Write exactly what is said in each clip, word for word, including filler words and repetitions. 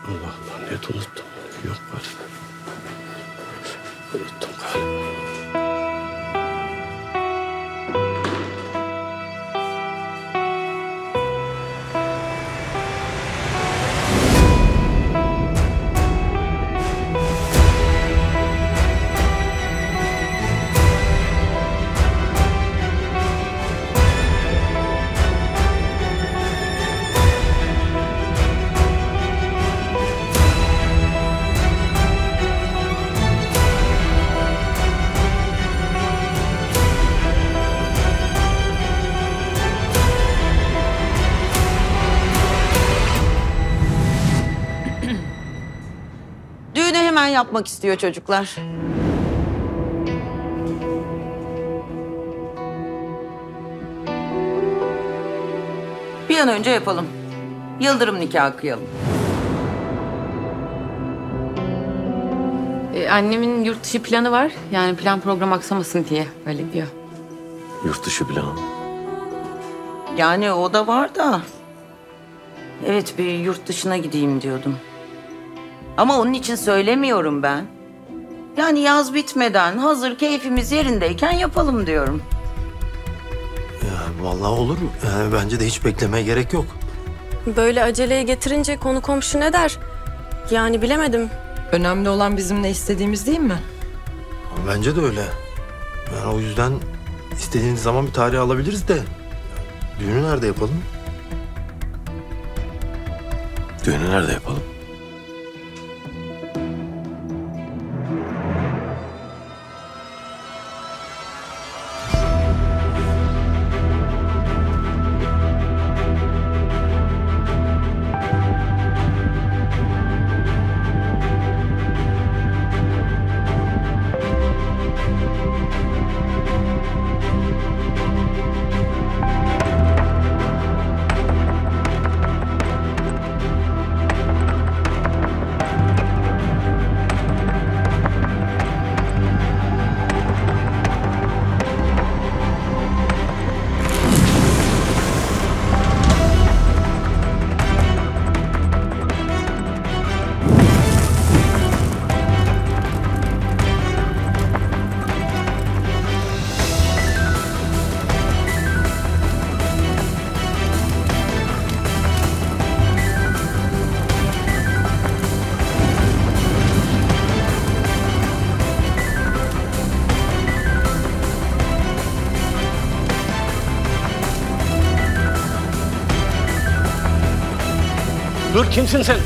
Allah Allah, net unuttum. Yok galiba. Unuttum galiba. Hemen yapmak istiyor çocuklar. Bir an önce yapalım. Yıldırım nikahı kıyalım. Ee, annemin yurt dışı planı var. Yani plan program aksamasın diye öyle diyor. Yurt dışı planı. Yani o da var da. Evet, bir yurt dışına gideyim diyordum. Ama onun için söylemiyorum ben. Yani yaz bitmeden hazır keyfimiz yerindeyken yapalım diyorum. Ya vallahi olur. Yani bence de hiç beklemeye gerek yok. Böyle aceleye getirince konu komşu ne der? Yani bilemedim. Önemli olan bizim ne istediğimiz değil mi? Bence de öyle. Yani o yüzden istediğiniz zaman bir tarih alabiliriz de. Düğünü nerede yapalım? Düğünü nerede yapalım? Dur, kimsin sen?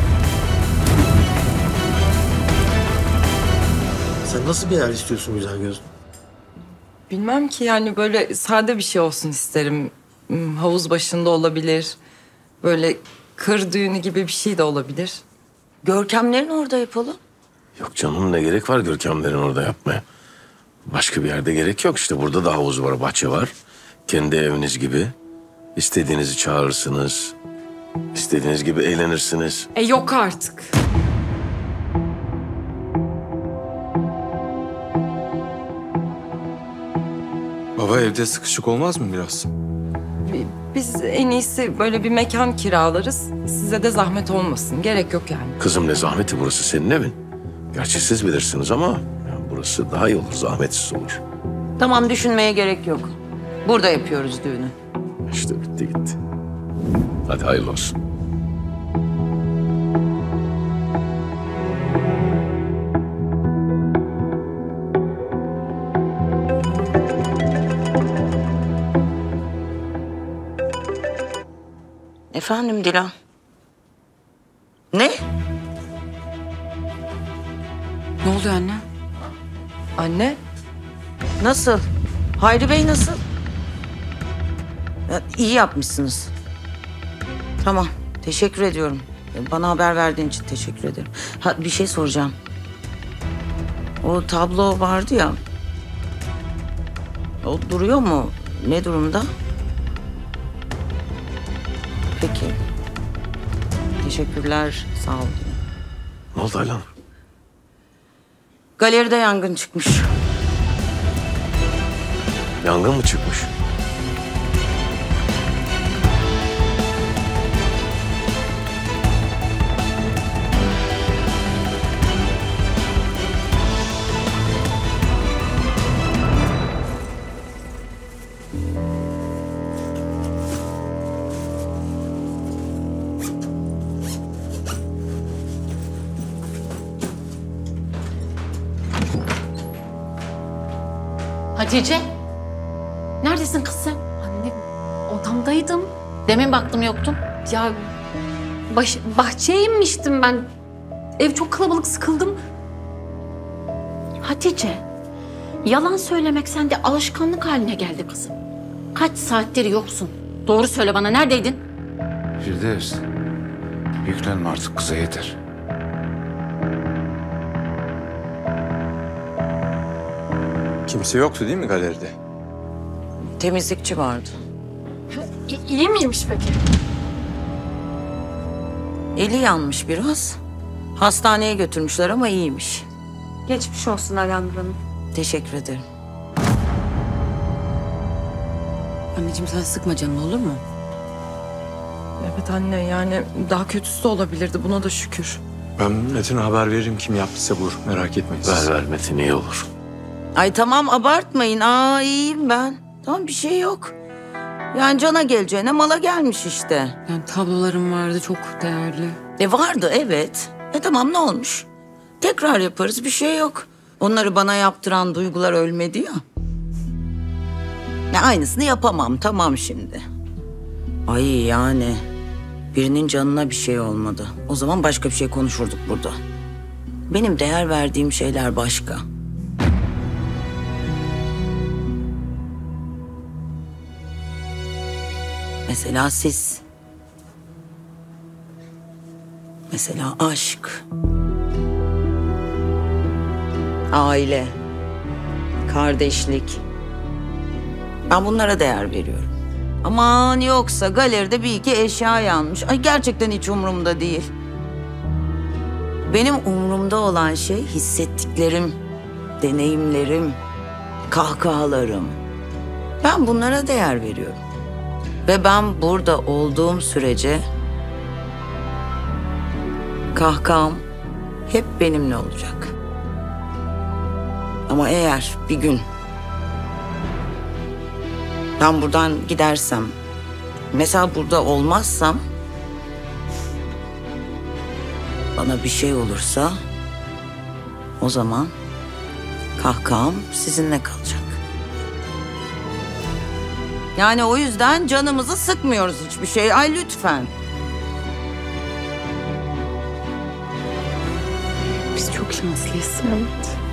Sen nasıl bir yer istiyorsun güzel göz? Bilmem ki, yani böyle sade bir şey olsun isterim. Hmm, Havuz başında olabilir. Böyle kır düğünü gibi bir şey de olabilir. Görkemlerin orada yapalım. Yok canım, ne gerek var Görkemlerin orada yapmaya? Başka bir yerde gerek yok. İşte burada da havuz var, bahçe var. Kendi eviniz gibi. İstediğinizi çağırırsınız. İstediğiniz gibi eğlenirsiniz. E yok artık. Baba, evde sıkışık olmaz mı biraz? Biz en iyisi böyle bir mekan kiralarız. Size de zahmet olmasın. Gerek yok yani. Kızım, ne zahmeti, burası senin evin. Gerçi siz bilirsiniz ama yani burası daha iyi olur, zahmetsiz olur. Tamam, düşünmeye gerek yok. Burada yapıyoruz düğünü. İşte bitti gitti. Hadi hayırlı olsun. Efendim Dilan? Ne? Ne oluyor anne? Anne, Nasıl? Hayri Bey nasıl? Ya, iyi yapmışsınız. Tamam, teşekkür ediyorum. Bana haber verdiğin için teşekkür ederim. Ha, bir şey soracağım. O tablo vardı ya. O duruyor mu? Ne durumda? Peki. Teşekkürler, sağ ol. Ne oldu Aylan? Galeride yangın çıkmış. Yangın mı çıkmış? Hatice. Neredesin kız sen? Anne odamdaydım. Demin baktım yoktun. Ya baş, bahçeye inmiştim ben. Ev çok kalabalık, sıkıldım. Hatice. Yalan söylemek sende alışkanlık haline geldi kızım. Kaç saattir yoksun. Doğru söyle bana, neredeydin? Firdevs, yüklenme artık kıza yeter. Kimse yoktu değil mi galeride? Temizlikçi vardı. iyi miymiş peki? Eli yanmış biraz. Hastaneye götürmüşler ama iyiymiş. Geçmiş olsun Alanur Hanım. Teşekkür ederim. Anneciğim sen sıkma canını, olur mu? Evet anne, yani daha kötüsü de olabilirdi, buna da şükür. Ben Metin'e haber veririm, kim yaptıysa vur. Merak etmeyin siz. Ver ver Metin, iyi olur. Ay tamam, abartmayın. Aa iyiyim ben. Tamam, bir şey yok. Yani cana geleceğine mala gelmiş işte. Yani tablolarım vardı, çok değerli. E vardı evet. E tamam, ne olmuş? Tekrar yaparız, bir şey yok. Onları bana yaptıran duygular ölmedi ya. Ya aynısını yapamam, tamam şimdi. Ay yani birinin canına bir şey olmadı. O zaman başka bir şey konuşurduk burada. Benim değer verdiğim şeyler başka. Mesela siz. Mesela aşk. Aile. Kardeşlik. Ben bunlara değer veriyorum. Aman yoksa galeride bir iki eşya yanmış. Ay gerçekten hiç umurumda değil. Benim umurumda olan şey hissettiklerim, deneyimlerim, kahkahalarım. Ben bunlara değer veriyorum. Ve ben burada olduğum sürece kahkaham hep benimle olacak. Ama eğer bir gün ben buradan gidersem, mesela burada olmazsam, bana bir şey olursa o zaman kahkaham sizinle kalacak. Yani o yüzden canımızı sıkmıyoruz hiçbir şey. Ay lütfen. Biz çok şanslıyız. Evet.